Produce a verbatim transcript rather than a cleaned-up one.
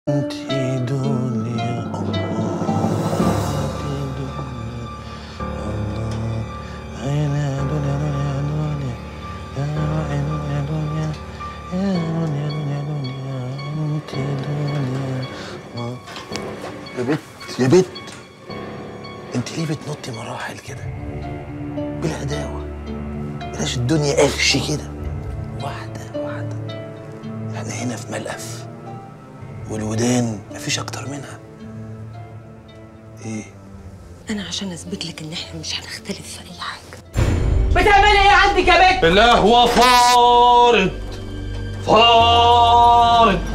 انتي دنيا الله، انتي دنيا الله، عينا دنيا دنيا دنيا، يا دنيا دنيا، يا دنيا دنيا دنيا، انتي دنيا الله. يا بت يا بت، انت ليه بتنطي مراحل كده؟ بلا هداوة، بلاش الدنيا قفش كده، واحدة واحدة. احنا هنا في ملقف، والودان مفيش أكتر منها. إيه؟ أنا عشان أثبت لك إن إحنا مش هنختلف في أي حاجة. بتعملي إيه عندك يا بنت؟ القهوة فارت فارت.